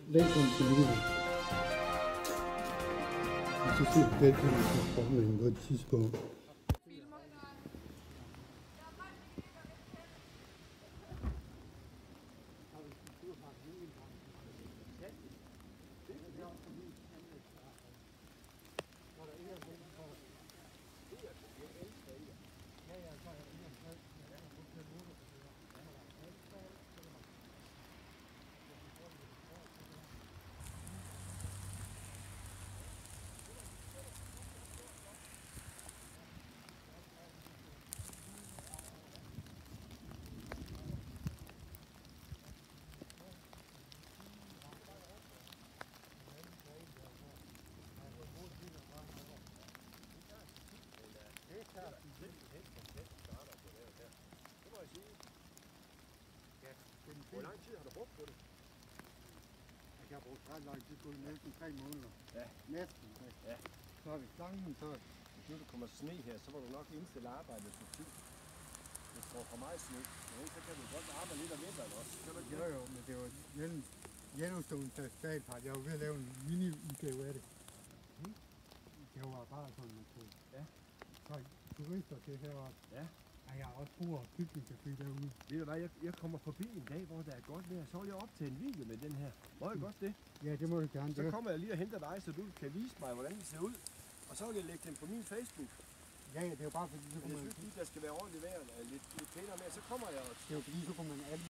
Velkommen til livet. Og så siger vi velkommen til formanden på et tidspunkt. Hvor lang tid har du brugt på det? Jeg har brugt ret lang tid på det, næsten 3 måneder. Ja. Næsten. Ja. Så har vi slangen, så Hvis nu der kommer sne her, så må du nok indstille arbejdet til tid. Hvis der får for meget sne, så kan du godt arbejde lidt om vinteren også. Kan du ikke det? jo, men det var Yellowstone Nationalpark. Jeg var ved at lave en mini-udgave af det. Det var bare sådan, man kunne. Ja. Så turister til heroppe. Ja. Og jeg har også brug for bygningscafé derude. Ved du hvad, jeg kommer forbi en dag, hvor der er godt vejr, så vil jeg optage en video med den her. Må jeg godt det? Ja, det må du gerne. Så kommer jeg lige og henter dig, så du kan vise mig, hvordan det ser ud. Og så vil jeg lægge den på min Facebook. Ja, det er jo bare fordi, så Men kunne jeg man... synes lige, der skal være ordentligt vejr, lidt pænere med, så kommer jeg også. Det er jo fordi, så kunne man